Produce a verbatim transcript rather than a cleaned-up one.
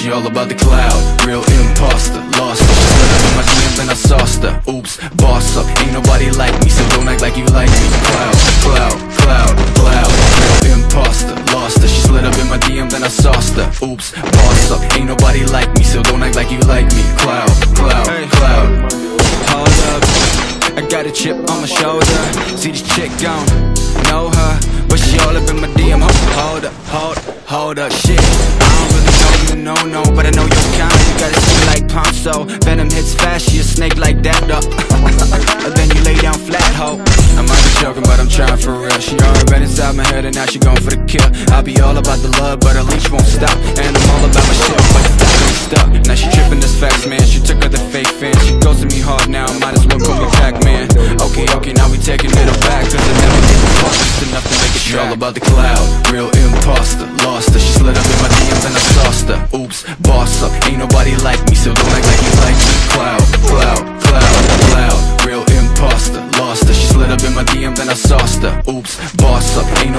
She all about the cloud, real imposter. Lost her, she slid up in my D Ms and I sauced her. Oops, boss up, ain't nobody like me, so don't act like you like me. Cloud, cloud, cloud, cloud, real imposter. Lost her, she slid up in my D Ms and I sauced her. Oops, boss up, ain't nobody like me, so don't act like you like me. Cloud, cloud, hey, cloud. Hold up, I got a chip on my shoulder. See this chick gone, know her, but she all up in my D M. Hold up, hold up, hold up, shit. I don't really know you, no, no, but I know you're kind. You got a skin like Ponzo, venom hits fast, she a snake like that, though. And then you lay down flat, ho. I might be joking, but I'm trying for real. She already been inside my head and now she going for the kill. I'll be all about the love, but her leash won't stop. And I'm all about my shit, but the fact ain't stuck. Now she tripping this facts, man. She took her the fake fans. She ghosted me hard now, might as well call me back, man. Okay, okay, now we taking it all back, cause I never gave a fuck, just enough to make it She track. all about the cloud, real imposter. Lost her, she slid up in my D Ms and I sauced her. Oops, boss up, ain't nobody like me, so don't act like you like me. Cloud, cloud, cloud, cloud, real imposter. Lost her, she slid up in my D Ms and I sauced her. Oops, boss up, ain't